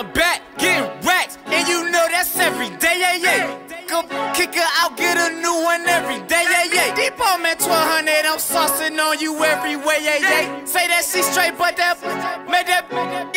the back, getting racks, and you know that's every day, yeah, yeah. Go kick her out, get a new one every day, yeah, yeah. Deep on man 1200, I'm saucing on you every way, yeah, yeah. Say that she straight, but that, make that